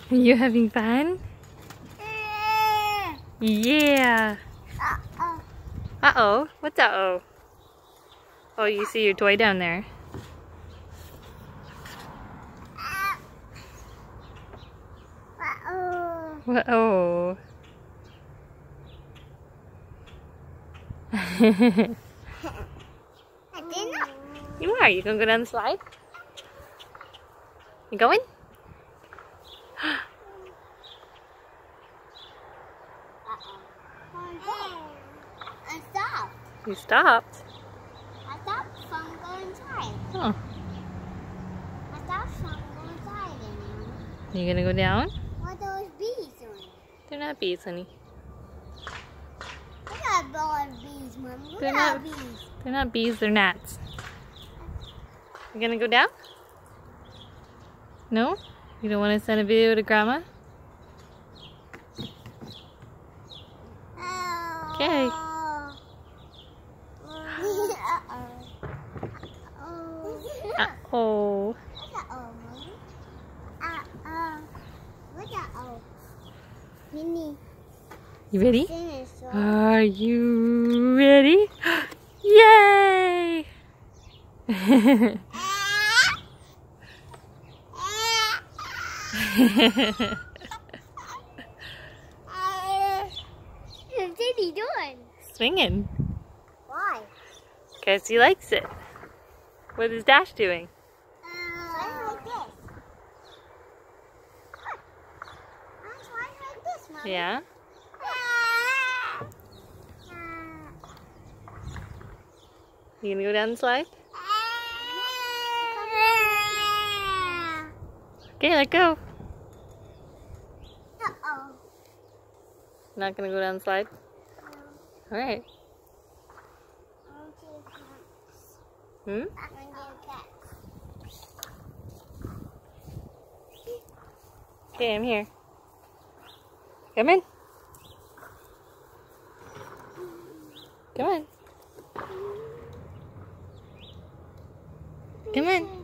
You having fun? Yeah. Uh-oh. What's uh-oh? Oh, you see your toy down there. Uh-oh. You are. You gonna go down the slide? You going? I stopped. You stopped? I stopped from going inside. Oh. I stopped from going inside. You gonna go down? What are those bees doing? They're not bees, honey. Look at those bees, Mom. Look They're at not bees. They're not bees, they're gnats. You gonna go down? No? You don't want to send a video to Grandma? Okay. Uh-oh. Minnie. You ready? Dinosaur. Are you ready? Yay! What's he doing? Swinging. Why? Because he likes it. What is Dash doing? Like this. I'm trying like this, Mom. Yeah? You gonna go down the slide? Okay, let go. Uh-oh. Not gonna go down the slide? No. Alright. I want to do cats. Hmm? I want to do cats. Okay, I'm here. Come in. Come on. Come on.